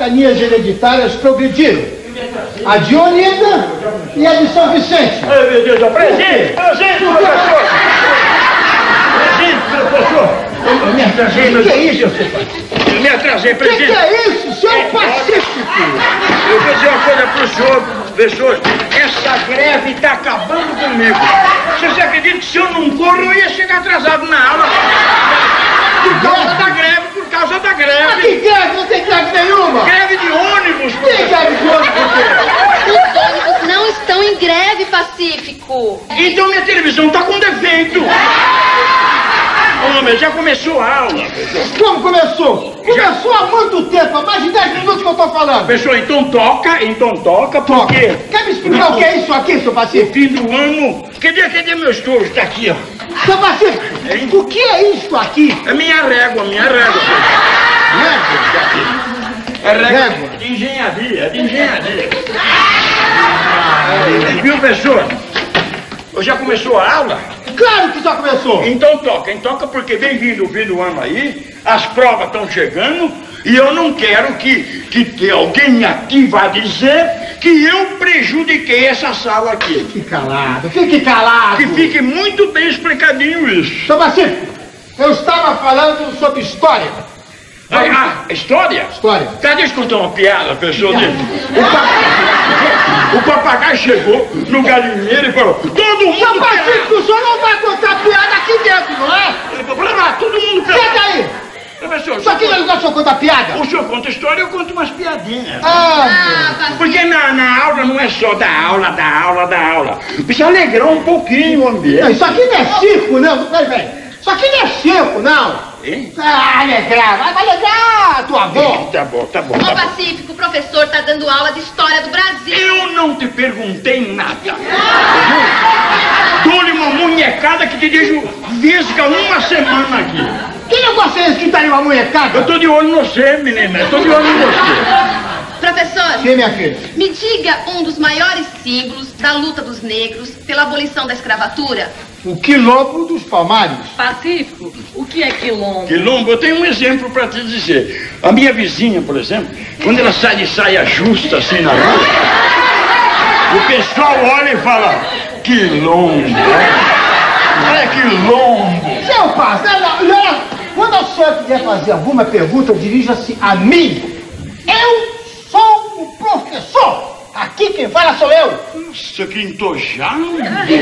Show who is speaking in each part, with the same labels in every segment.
Speaker 1: capitanias hereditárias progrediram. A de Olinda e a de São Vicente.
Speaker 2: Ai, meu Deus, presente, professor! Presente, professor! Eu me atrasei, meu Deus.
Speaker 1: Que é isso?
Speaker 2: Eu me atrasei, presente.
Speaker 1: Que é isso, seu Pacífico?
Speaker 2: Eu vou dizer uma coisa pro senhor, professor. Essa greve tá acabando comigo. Vocês acreditam que se eu não corro, eu ia chegar atrasado na aula? Por causa da greve, por causa da greve.
Speaker 1: Mas que greve? Não tem greve nenhuma.
Speaker 2: Greve de ônibus,
Speaker 1: Tem greve de ônibus.
Speaker 3: Os ônibus não estão em greve, Pacífico.
Speaker 2: Então minha televisão tá com defeito. Homem, já começou a aula.
Speaker 1: Como começou? Começou há muito tempo, há mais de 10 minutos que eu tô falando.
Speaker 2: Professor, então toca, porque...
Speaker 1: Quer me explicar o que é isso aqui, seu Pacífico?
Speaker 2: Fim do ano... Cadê meu estojo? Tá aqui, ó.
Speaker 1: Seu Pacífico, o que é isso aqui?
Speaker 2: É minha régua.
Speaker 1: Régua?
Speaker 2: É régua
Speaker 1: Régua.
Speaker 2: de engenharia, Viu, professor? Já começou a aula?
Speaker 1: Claro que já começou.
Speaker 2: Então toca, porque vem vindo o fim do ano aí, as provas estão chegando, e eu não quero que alguém aqui vá dizer que eu prejudiquei essa sala aqui.
Speaker 1: Fique calado, fique calado.
Speaker 2: Que fique muito bem explicadinho isso.
Speaker 1: Seu Pacífico, eu estava falando sobre história.
Speaker 2: História?
Speaker 1: História.
Speaker 2: Tá, deixa eu contar uma piada, professor. O papagaio chegou no galinheiro e falou: todo mundo.
Speaker 1: Seu Pacífico, o senhor não vai contar piada aqui dentro, não é?
Speaker 2: Todo mundo.
Speaker 1: Senta aí.
Speaker 2: Professor,
Speaker 1: Isso aqui não é lugar que o senhor conta piada.
Speaker 2: o senhor conta história, eu conto umas piadinhas.
Speaker 1: Ah,
Speaker 2: Porque na aula não é só da aula. Precisa alegrar um pouquinho o ambiente.
Speaker 1: isso aqui não é circo, não. Peraí. Isso aqui não é circo, não.
Speaker 2: Hein?
Speaker 1: Alegrar, vai alegrar, tua avó.
Speaker 2: Tá bom.
Speaker 3: Ô, Pacífico, o professor tá dando aula de história do Brasil.
Speaker 2: Eu não te perguntei nada. Dou-lhe uma munhecada que te deixo visca uma semana aqui.
Speaker 1: Que negócio é esse que tá em uma munhecada?
Speaker 2: Eu tô de olho no você, menina. Eu tô de olho em você.
Speaker 3: Professor,
Speaker 1: Sim, minha filha.
Speaker 3: me diga um dos maiores símbolos da luta dos negros pela abolição da escravatura.
Speaker 1: O quilombo dos Palmares.
Speaker 4: Pacífico, o que é quilombo?
Speaker 2: Quilombo, eu tenho um exemplo pra te dizer. A minha vizinha, por exemplo, quando ela sai de saia justa assim na rua, o pessoal olha e fala: quilombo. É quilombo.
Speaker 1: Seu Pacífico, quando a senhora quiser fazer alguma pergunta, dirija-se a mim. Eu sou o professor. Aqui quem fala sou eu.
Speaker 2: Nossa, que entojado.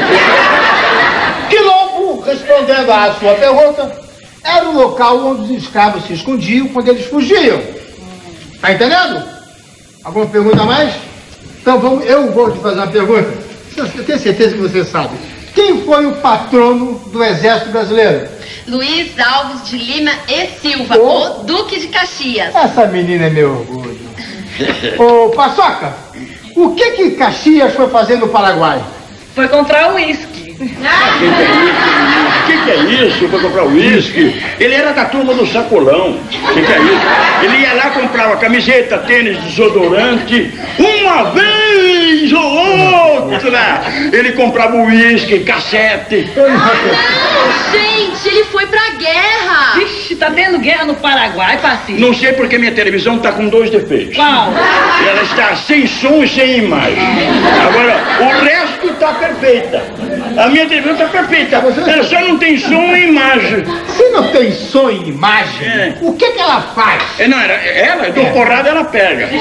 Speaker 1: Quilombo, respondendo à sua pergunta, era o local onde os escravos se escondiam quando eles fugiam. Tá entendendo? Alguma pergunta a mais? Então eu vou te fazer uma pergunta. Eu tenho certeza que você sabe. Quem foi o patrono do Exército Brasileiro?
Speaker 3: Luiz Alves de Lima e Silva,
Speaker 1: Oh.
Speaker 3: o Duque de Caxias.
Speaker 1: Essa menina é meu orgulho. Ô, Paçoca, o que Caxias foi fazer no Paraguai?
Speaker 4: Foi comprar uísque.
Speaker 2: O que é isso? Foi comprar uísque? Ele era da turma do sacolão. O que é isso? Ele ia lá, comprava camiseta, tênis, desodorante. Uma vez ou outra, ele comprava uísque, cassete.
Speaker 3: Não, gente, ele foi pra guerra.
Speaker 4: Vixe, tá tendo guerra no Paraguai, Pacífico.
Speaker 2: Não sei porque minha televisão tá com 2 defeitos.
Speaker 4: Qual?
Speaker 2: Ela está sem som e sem imagem. Agora, o resto está perfeita. A minha televisão está perfeita. Ela só não tem som e imagem.
Speaker 1: Se não tem som e imagem,
Speaker 2: É.
Speaker 1: o que ela faz?
Speaker 2: Não, ela, do porrada, ela pega.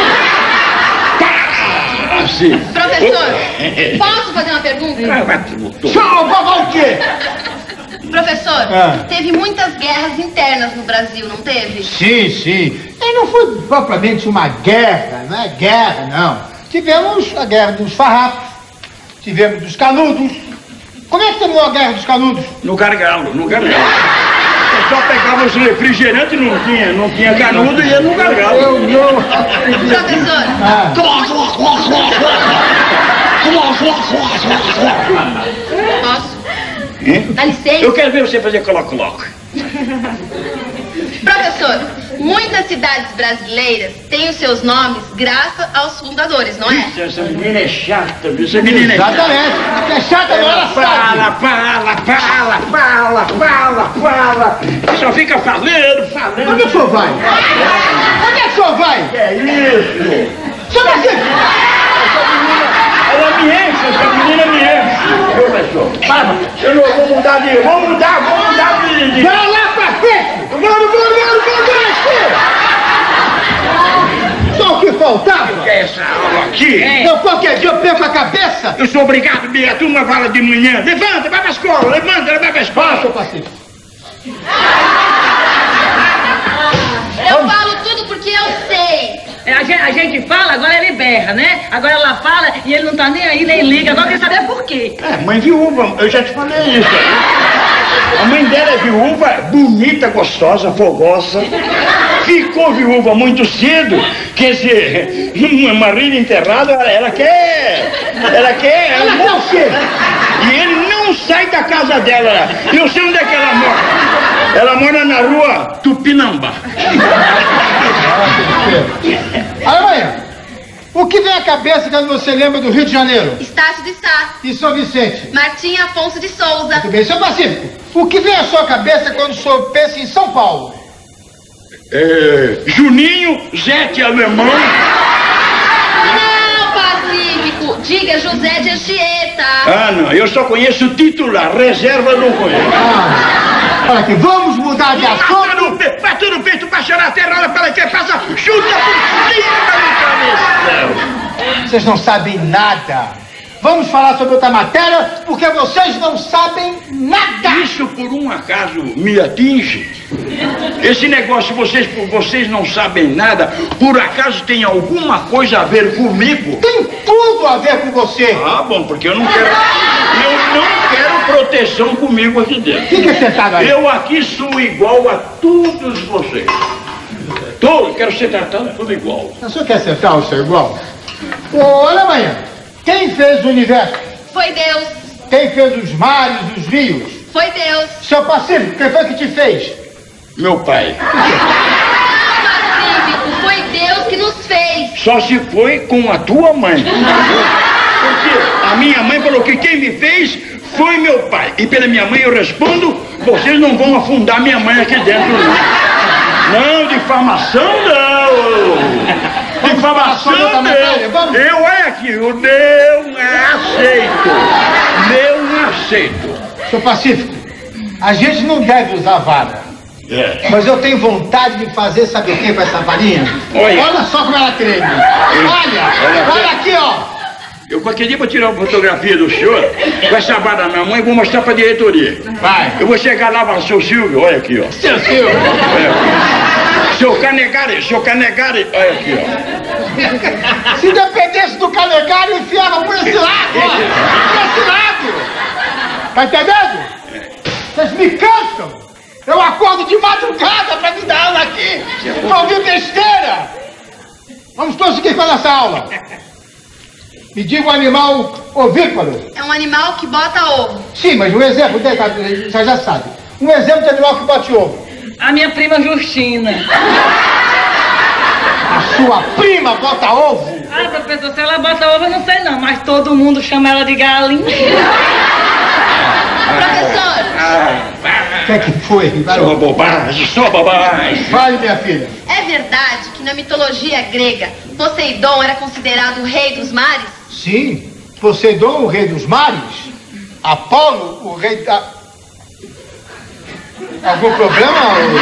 Speaker 2: Pá! Assim.
Speaker 3: Professor, posso fazer uma pergunta?
Speaker 1: Salva o quê?
Speaker 3: Professor,
Speaker 1: Ah.
Speaker 3: teve muitas guerras internas no Brasil, não teve?
Speaker 1: Sim. E não foi propriamente uma guerra, não é guerra, não. Tivemos a guerra dos farrapos, tivemos dos canudos. Como é que terminou a guerra dos canudos?
Speaker 2: No gargalo. O pessoal pegava os refrigerantes, não tinha canudo e ia no gargalo.
Speaker 1: Eu não.
Speaker 3: Professor,
Speaker 1: Ah.
Speaker 3: posso?
Speaker 2: Hein?
Speaker 3: Dá licença.
Speaker 2: Eu quero ver você fazer coloque.
Speaker 3: Professor, Muitas cidades brasileiras têm os seus nomes graças aos fundadores, não é?
Speaker 2: Essa menina é chata, viu? Essa menina é chata.
Speaker 1: Exatamente. É chata, não ela sabe.
Speaker 2: Fala. Só fica falando.
Speaker 1: Onde é que o senhor vai? Onde é que o senhor vai?
Speaker 2: Que é isso?
Speaker 1: Senhor Pacífico!
Speaker 2: Ela me enche, essa menina me enche. Professor, eu não vou mudar de... Vou mudar de...
Speaker 1: Vai lá, Pacífico! Vamos só o que faltava?
Speaker 2: Que é essa aula aqui?
Speaker 1: Eu qualquer dia eu perco a cabeça!
Speaker 2: Eu sou obrigado a ver a turma fala de manhã. Levanta, vai pra escola, levanta, vai pra escola.
Speaker 1: Senhor Pacífico!
Speaker 3: Eu falo tudo porque eu sei.
Speaker 4: A gente fala, agora ele berra, né? Agora ela fala e ele não tá nem aí, nem liga. Agora quer saber por quê.
Speaker 2: É, mãe viúva, eu já te falei isso. A mãe dela é viúva, bonita, gostosa, fogosa. Ficou viúva muito cedo. Quer dizer, uma marido enterrado, ela quer o quê? E ele não sai da casa dela. Eu sei onde é que ela mora. Ela mora na rua Tupinambá.
Speaker 1: Amanhã, o que vem à cabeça quando você lembra do Rio de Janeiro?
Speaker 3: Estácio de Sá.
Speaker 1: E São Vicente?
Speaker 3: Martim Afonso de Souza.
Speaker 1: Muito bem, Senhor Pacífico, o que vem à sua cabeça quando o senhor pensa em São Paulo?
Speaker 2: Juninho, Zete Alemão.
Speaker 3: Não, Pacífico. Diga José de Anchieta.
Speaker 2: Ah, não, eu só conheço o titular, reserva eu não conheço.
Speaker 1: Olha aqui, vamos mudar de assunto.
Speaker 2: Bate no peito pra chorar a terra, para que passa, chuta por cima da cabeça.
Speaker 1: Vocês não sabem nada. Vamos falar sobre outra matéria, porque vocês não sabem nada.
Speaker 2: Isso por um acaso me atinge? Esse negócio, vocês não sabem nada, por acaso tem alguma coisa a ver comigo?
Speaker 1: Tem tudo a ver com você.
Speaker 2: Ah, bom, porque eu não quero proteção comigo aqui dentro.
Speaker 1: Fica sentado aí.
Speaker 2: Eu aqui sou igual a todos vocês. Quero ser tratado tudo igual.
Speaker 1: O senhor quer sentar o seu igual? Olha amanhã. Quem fez o universo?
Speaker 3: Foi Deus.
Speaker 1: Quem fez os mares, os rios?
Speaker 3: Foi Deus.
Speaker 1: Seu Pacífico, quem foi que te fez?
Speaker 2: Meu pai.
Speaker 3: Pacífico, foi Deus que nos fez.
Speaker 2: Só se foi com a tua mãe. Porque a minha mãe falou que quem me fez foi meu pai. E pela minha mãe eu respondo, vocês não vão afundar minha mãe aqui dentro, não. Não, difamação não. Difamação não. Eu, olha aqui, eu não aceito.
Speaker 1: Seu Pacífico, a gente não deve usar vara. Mas eu tenho vontade de fazer, sabe o que com essa varinha? Olha só como ela treme. Olha aqui, ó.
Speaker 2: Eu qualquer dia vou tirar uma fotografia do senhor com essa vara na minha mãe e vou mostrar pra diretoria.
Speaker 1: Vai.
Speaker 2: Eu vou chegar lá e falar, seu Silvio, olha aqui, ó.
Speaker 1: Seu Silvio.
Speaker 2: Seu Canegari, olha aqui, ó.
Speaker 1: Se dependesse do Canegari, enfiava por esse lado, ó. Por esse lado. Tá entendendo? Vocês me cansam. Eu acordo de madrugada pra me dar aula aqui. Pra ouvir besteira. Vamos prosseguir com a nossa aula. Me diga um animal ovíparo.
Speaker 3: É um animal que bota ovo.
Speaker 1: Sim, mas um exemplo, já sabe. Um exemplo de animal que bota ovo.
Speaker 4: A minha prima Justina.
Speaker 1: A sua prima bota ovo?
Speaker 4: Ah, professor, se ela bota ovo eu não sei não, mas todo mundo chama ela de galinha.
Speaker 3: Professor.
Speaker 1: O que é que foi?
Speaker 2: Só bobagem, só bobagem.
Speaker 1: Fale, minha filha.
Speaker 3: É verdade que na mitologia grega, Poseidon era considerado o rei dos mares?
Speaker 1: Sim, Poseidon, o rei dos mares. Apolo, o rei da... Algum problema?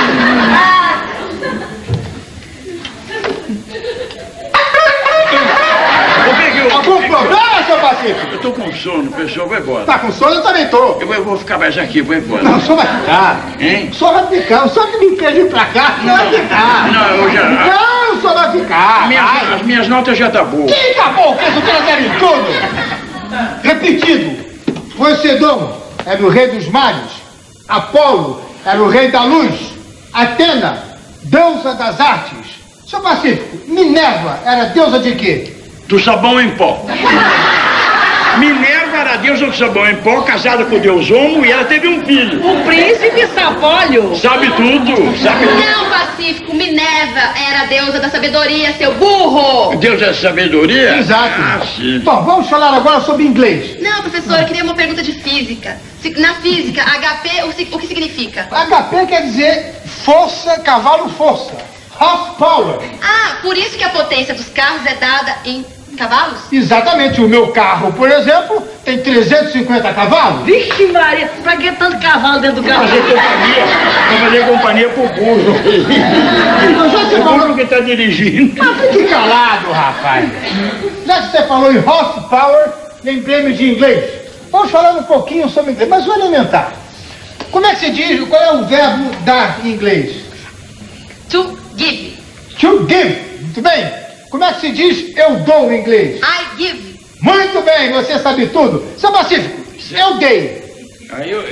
Speaker 1: Algum problema, seu Pacífico?
Speaker 2: Eu tô com sono, pessoal, vai embora.
Speaker 1: Tá com sono? Eu também tô.
Speaker 2: Eu vou ficar mais aqui, vou embora.
Speaker 1: Não, o senhor vai ficar.
Speaker 2: Hein?
Speaker 1: O senhor vai ficar. O senhor que me fez vir pra cá, o senhor vai ficar.
Speaker 2: Não, eu já...
Speaker 1: Não, o senhor vai ficar.
Speaker 2: As minhas notas já tá boas.
Speaker 1: Quem acabou? Que isso trazem em tudo? Repetido. Poseidon era o rei dos mares. Apolo era o rei da luz. Atena, deusa das artes. Seu Pacífico, Minerva era deusa de quê?
Speaker 2: Do sabão em pó. Minerva era a deusa do sabão em pó, casada com o deus Homo, e ela teve um filho.
Speaker 4: O príncipe Sapólio.
Speaker 2: Sabe tudo, sabe tudo.
Speaker 3: Não, Pacífico, Minerva era a deusa da sabedoria, seu burro!
Speaker 2: Deus é sabedoria?
Speaker 1: Exato.
Speaker 2: Ah, sim.
Speaker 1: Bom, vamos falar agora sobre inglês.
Speaker 3: Não, professor, eu queria uma pergunta de física. Na física, HP, o que significa?
Speaker 1: HP quer dizer força, cavalo força. Horsepower.
Speaker 3: Ah, por isso que a potência dos carros é dada em cavalos?
Speaker 1: Exatamente. O meu carro, por exemplo, tem 350 cavalos.
Speaker 4: Vixe Maria, pra que tanto cavalo dentro do carro?
Speaker 2: Pra fazer companhia pro burro. O burro que tá dirigindo.
Speaker 1: Mas fique calado, rapaz. Já que você falou em horsepower, lembrei-me de inglês. Vamos falar um pouquinho sobre inglês, mas o elementar. Como é que se diz, qual é o verbo dar em inglês?
Speaker 3: To give.
Speaker 1: To give. Muito bem. Como é que se diz eu dou em inglês?
Speaker 3: I give.
Speaker 1: Muito bem, você sabe tudo. Seu Pacífico, eu dei.
Speaker 2: Aí eu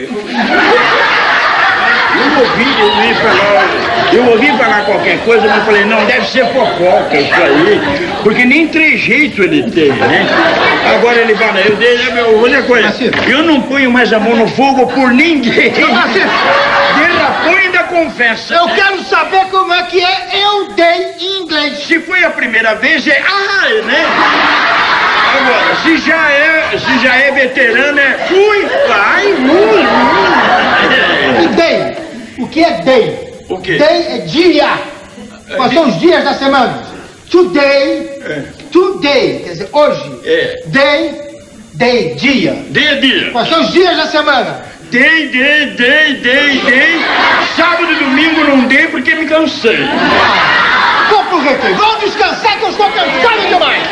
Speaker 2: ouvi falar qualquer coisa, mas eu falei, não, deve ser fofoca isso aí, porque nem trejeito ele tem, né? Agora ele fala, eu dei, olha coisa, eu não ponho mais a mão no fogo por ninguém. Derrapou e ainda confessa.
Speaker 1: Eu quero saber como é que é eu dei em inglês.
Speaker 2: Se foi a primeira vez, é né? Agora, se já é veterano, é fui, vai,
Speaker 1: E day? O que é day?
Speaker 2: O quê?
Speaker 1: Day é dia. Quais são os dias da semana? Today, today, quer dizer, hoje.
Speaker 2: É.
Speaker 1: Day, dia.
Speaker 2: Dia.
Speaker 1: Quais são os dias da semana?
Speaker 2: Day. Sábado e domingo não dei porque me cansei.
Speaker 1: Vou pro recreio. Vamos descansar que eu estou cansado demais.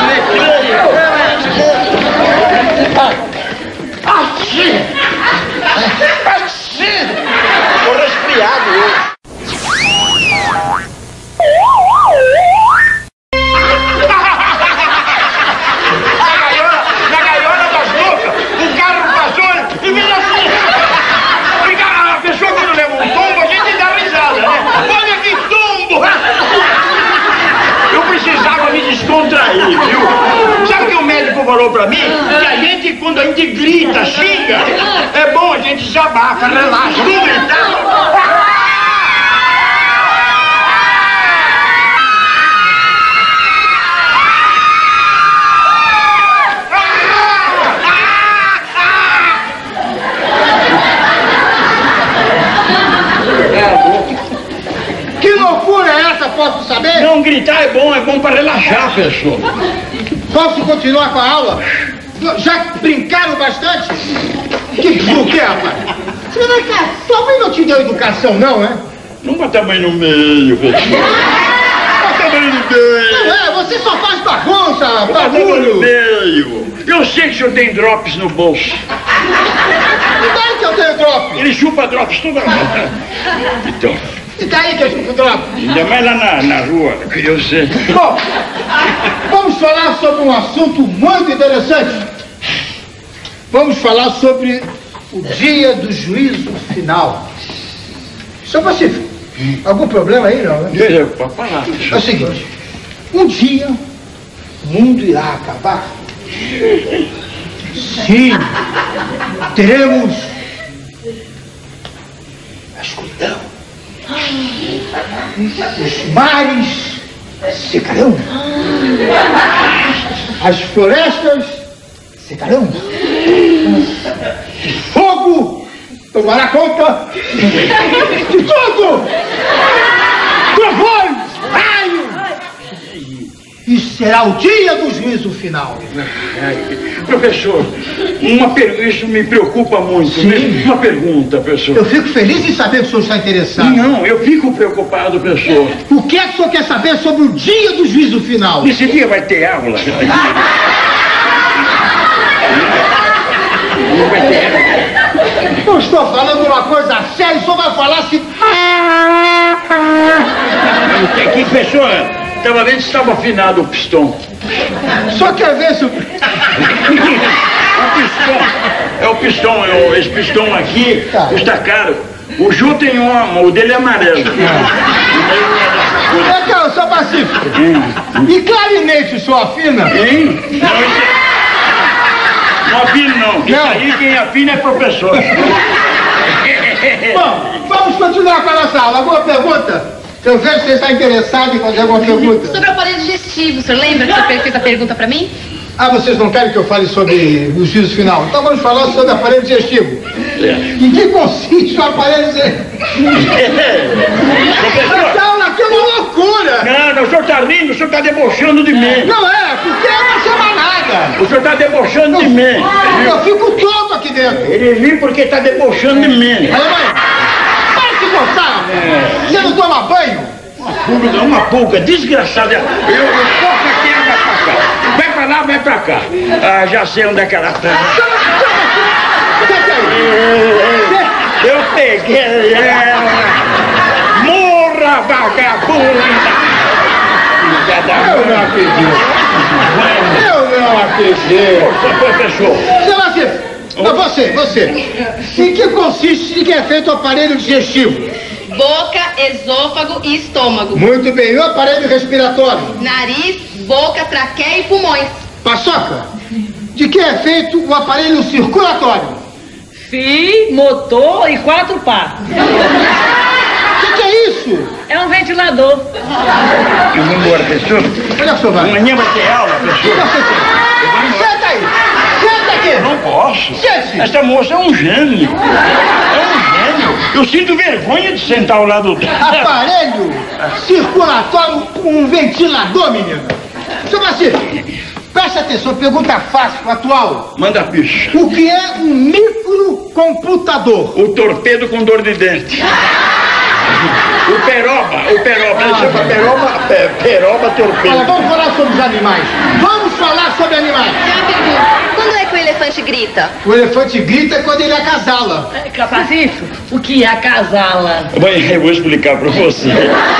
Speaker 2: Tô resfriado hoje. Na gaiola das loucas, o carro passou e fez assim. A pessoa quando leva um tombo, a gente dá risada, né? Olha que tombo! Eu precisava me descontrair, viu? Sabe o que o médico falou pra mim? Que a gente, quando a gente grita, xinga, é bom a gente se abafa, relaxa, não gritar.
Speaker 1: Que loucura é essa, posso saber?
Speaker 2: Não, gritar é bom pra relaxar, pessoal.
Speaker 1: Posso continuar com a aula? Já brincaram bastante? O que, rapaz? Você vai cá, sua mãe não te deu educação, não, é?
Speaker 2: Não bota a mãe no meio, pessoal. Bota a mãe no meio.
Speaker 1: Não é, você só faz bagunça,
Speaker 2: Bota a mãe no
Speaker 1: bagulho.
Speaker 2: meio. Eu sei que o senhor tem drops no bolso.
Speaker 1: E daí que eu tenho drop?
Speaker 2: Ele chupa drops toda hora. Então,
Speaker 1: E daí que eu chupo drop?
Speaker 2: ainda mais lá na rua, que eu sei.
Speaker 1: Bom, vamos falar sobre um assunto muito interessante. Vamos falar sobre o dia do juízo final. Seu Pacífico, algum problema aí, não, né?
Speaker 2: Pode falar,
Speaker 1: É o seguinte, um dia o mundo irá acabar. Sim, teremos a escuridão. Os mares secarão. As florestas secarão. O fogo tomará conta de tudo. Trovões, raios. E será o dia do juízo final.
Speaker 2: Professor, isso me preocupa muito.
Speaker 1: Sim.
Speaker 2: Uma pergunta, professor.
Speaker 1: Eu fico feliz em saber que o senhor está interessado.
Speaker 2: Não, eu fico preocupado, professor.
Speaker 1: O que é que o senhor quer saber sobre o dia do juízo final?
Speaker 2: Nesse dia vai ter aula. Não vai ter aula.
Speaker 1: Eu estou falando uma coisa séria, o senhor vai falar assim...
Speaker 2: Que pessoa, estava vendo se estava afinado o pistão.
Speaker 1: Só quer ver se...
Speaker 2: O pistão, é o pistão, esse pistão aqui custa caro. O Ju tem o dele é amarelo.
Speaker 1: É que eu sou pacífico. E clarinete o senhor afina?
Speaker 2: Hein? Não, Não afino não. Isso aí quem afina é professor.
Speaker 1: Bom, vamos continuar com a nossa aula. Alguma pergunta? Eu vejo que você está interessado em fazer alguma pergunta.
Speaker 3: Sobre o aparelho digestivo, o senhor lembra que o senhor fez a pergunta pra mim?
Speaker 1: Ah, vocês não querem que eu fale sobre o juízo final? Então vamos falar sobre o aparelho digestivo. Em que consiste o aparelho digestivo? Essa aula aqui é uma loucura!
Speaker 2: Não, o senhor está rindo, o senhor está debochando de mim.
Speaker 1: Não é, porque é uma semanada.
Speaker 2: O senhor está debochando de mim.
Speaker 1: Eu fico tonto aqui dentro.
Speaker 2: Ele ri porque está debochando de mim.
Speaker 1: Olha, mãe, para de gostar. Você não toma banho?
Speaker 2: Uma pulga desgraçada. Eu posso aqui, vai pra cá. Vai pra lá, vai pra cá. Ah, já sei onde é que ela tá. Eu peguei ela. Morra, vagabunda.
Speaker 1: Eu não acredito. Eu não acredito.
Speaker 2: Professor.
Speaker 1: Você. Em que consiste e que é feito o aparelho digestivo?
Speaker 3: Boca, esôfago e estômago.
Speaker 1: Muito bem. E o aparelho respiratório?
Speaker 3: Nariz, boca, traqueia e pulmões.
Speaker 1: Paçoca, de que é feito o aparelho circulatório?
Speaker 4: Fio, motor e 4 pás.
Speaker 1: O que é isso?
Speaker 4: É um ventilador.
Speaker 2: Eu vou embora, professor.
Speaker 1: Olha só, vai.
Speaker 2: Amanhã vai ter aula, professor.
Speaker 1: Senta aí. Senta aqui.
Speaker 2: Eu não posso.
Speaker 1: Sente-se.
Speaker 2: Essa moça é um gênio. Eu sinto vergonha de sentar ao lado dela.
Speaker 1: Aparelho circulatório com um ventilador, menino. Seu Marcelo, presta atenção, pergunta fácil, atual.
Speaker 2: Manda picha.
Speaker 1: O que é um microcomputador?
Speaker 2: O torpedo com dor de dente. O peroba. Ele chama peroba torpedo.
Speaker 1: Olha, vamos falar sobre os animais. Vamos falar sobre animais.
Speaker 3: Tem uma pergunta. Quando é que o elefante grita?
Speaker 1: O elefante grita quando ele acasala.
Speaker 4: Pacífico, o que é acasala?
Speaker 2: Eu vou explicar pra você.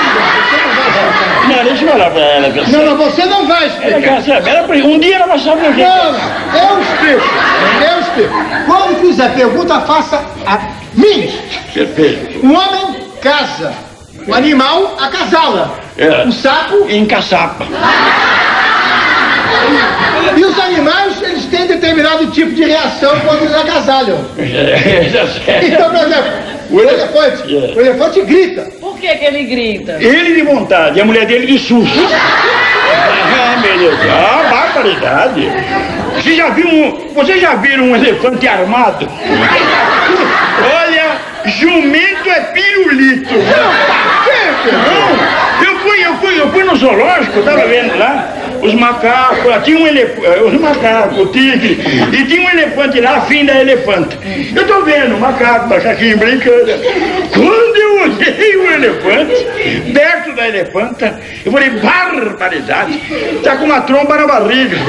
Speaker 2: Não, deixa eu falar pra ela, pessoal.
Speaker 1: Não, você não vai explicar.
Speaker 2: Um dia ela vai saber o jeito.
Speaker 1: Não, eu explico. Quando fizer pergunta, faça a mim.
Speaker 2: Perfeito.
Speaker 1: Um homem casa, o animal acasala. O sapo
Speaker 2: encaçapa.
Speaker 1: E os animais, eles têm determinado tipo de reação quando eles agasalham. Então, por exemplo, o elefante grita.
Speaker 4: Por que ele grita?
Speaker 2: Ele de vontade, e a mulher dele de susto. Ah, meu Deus, barbaridade. Você já viram um elefante armado? Olha, jumento é pirulito. Não, eu fui no zoológico, eu tava vendo lá. Os macacos, tinha um elefante, os macacos, o tigre, e tinha um elefante lá, fim da elefanta. Eu tô vendo o macaquinho brincando. Quando eu olhei o elefante, perto da elefanta, eu falei, barbaridade, tá com uma tromba na barriga.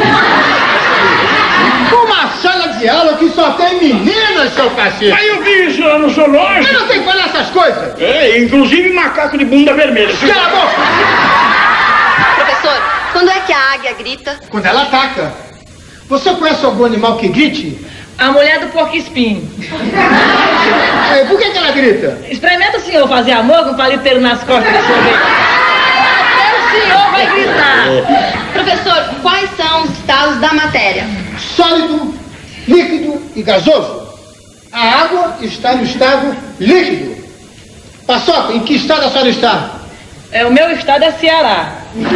Speaker 1: Uma sala de aula que só tem meninas, seu cacete.
Speaker 2: Mas eu vi isso lá no zoológico.
Speaker 1: Mas não tem que falar essas coisas.
Speaker 2: Inclusive macaco de bunda vermelha.
Speaker 1: Cala a boca.
Speaker 3: Professor, quando é que a águia grita?
Speaker 1: Quando ela ataca. Você conhece algum animal que grite?
Speaker 4: A mulher do porco-espinho.
Speaker 1: Por que ela grita?
Speaker 4: Experimenta o senhor fazer amor com o paliteiro nas costas do senhor. O senhor vai gritar.
Speaker 3: Professor, quais são os estados da matéria?
Speaker 1: Sólido, líquido e gasoso. A água está no estado líquido. Paçoca, em que estado a senhora está?
Speaker 4: O meu estado é Ceará.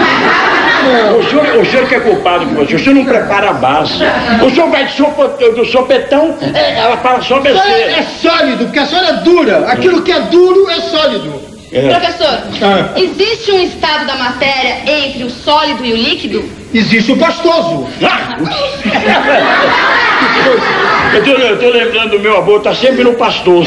Speaker 2: O senhor que é culpado com você, o senhor não prepara a base. O senhor vai do sopetão, ela para só descer.
Speaker 1: É sólido, porque a senhora é dura. Aquilo que é duro é sólido.
Speaker 3: Professor, existe um estado da matéria entre o sólido e o líquido?
Speaker 1: Existe o pastoso.
Speaker 2: Eu tô lembrando do meu avô, tá sempre no pastoso.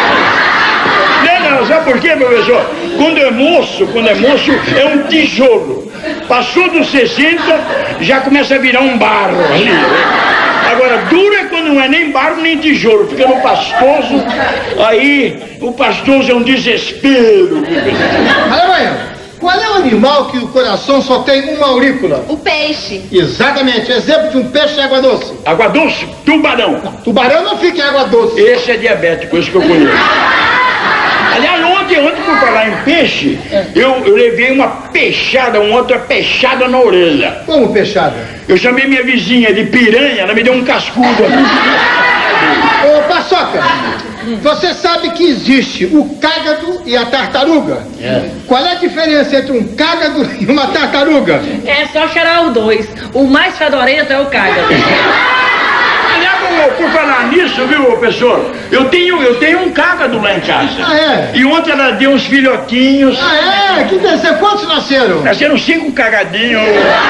Speaker 2: Não, sabe por quê, professor? Quando é moço, é um tijolo. Passou dos 60, já começa a virar um barro ali. Agora, duro é quando não é nem barro nem tijolo, fica no pastoso, aí o pastoso é um desespero.
Speaker 1: Alemanha, qual é o animal que o coração só tem uma aurícula?
Speaker 3: O peixe.
Speaker 1: Exatamente, exemplo de um peixe em água doce.
Speaker 2: Água doce? Tubarão.
Speaker 1: Tubarão não fica em água doce.
Speaker 2: Esse é diabético, esse que eu conheço. Aliás, Ontem por falar em peixe, eu levei uma peixada, outra peixada na orelha.
Speaker 1: Como peixada?
Speaker 2: Eu chamei minha vizinha de piranha, ela me deu um cascudo.
Speaker 1: Ô, Paçoca, você sabe que existe o cágado e a tartaruga? Qual é a diferença entre um cágado e uma tartaruga?
Speaker 4: É só cheirar os dois. O mais fedorento é o cágado.
Speaker 2: Aliás, por falar nisso, viu, professor? Eu tenho um cágado lá em casa.
Speaker 1: Ah, é?
Speaker 2: E ontem ela deu uns filhotinhos.
Speaker 1: Ah, é? Que delícia. Quantos nasceram?
Speaker 2: Nasceram 5 cagadinhos.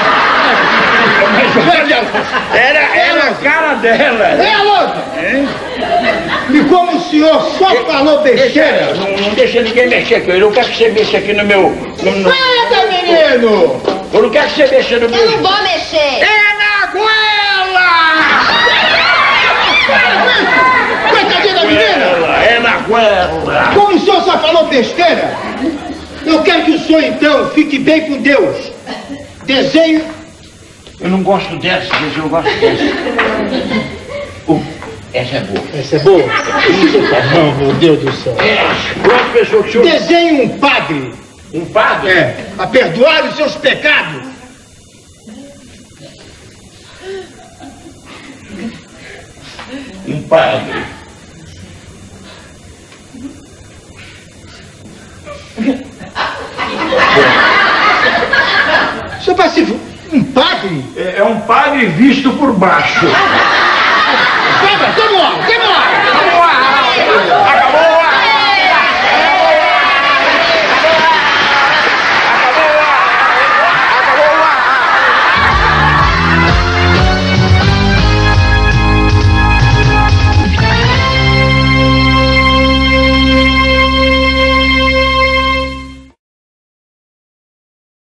Speaker 2: Mas olha, era a cara dela.
Speaker 1: É, louca!
Speaker 2: Hein?
Speaker 1: E como o senhor só falou besteira...
Speaker 2: Não deixa ninguém mexer aqui. Eu não quero que você mexa aqui no meu...
Speaker 1: Nada, menino!
Speaker 2: Eu não quero que você mexa no meu...
Speaker 3: Eu não vou mexer.
Speaker 2: É na goela!
Speaker 1: Coitadinha da menina!
Speaker 2: É na goela!
Speaker 1: Como o senhor só falou besteira, eu quero que o senhor, então, fique bem com Deus. Desenho...
Speaker 2: Eu não gosto dessa, mas eu gosto dessa. Essa é boa.
Speaker 1: Essa é boa? Não, meu Deus do céu.
Speaker 2: Pronto, pessoal, que o senhor...
Speaker 1: Desenhe um padre.
Speaker 2: Um padre?
Speaker 1: A perdoar os seus pecados.
Speaker 2: Um padre.
Speaker 1: Senhor Pacífico, um padre?
Speaker 2: É um padre visto por baixo.